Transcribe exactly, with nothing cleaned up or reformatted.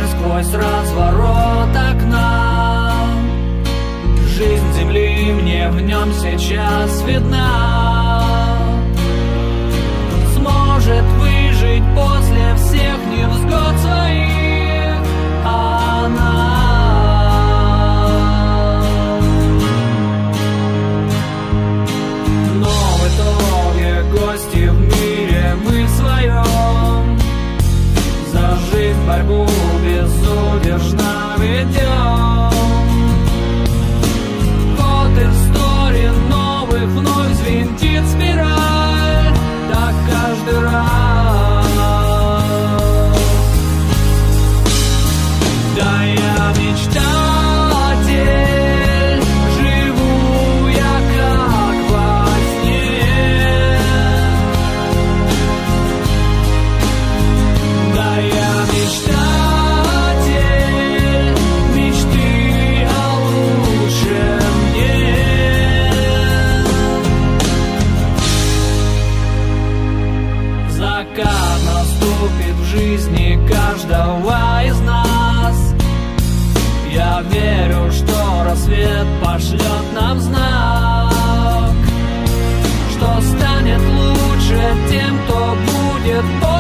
сквозь разворот окна. Жизнь земли мне в нем сейчас видна. Сможет выжить после всех невзгод своих она. Но в итоге гости в мире мы своем, за жизнь борьбу безудержно ведем. Ход истории новых вновь взвинтит спираль, так каждый раз. Да, я мечтатель, живу я как во сне. Да, я мечтатель, мечты о лучшем дне. Закат наступит в жизни каждого из нас. Я верю, что рассвет пошлет нам знак, что станет лучше тем, кто будет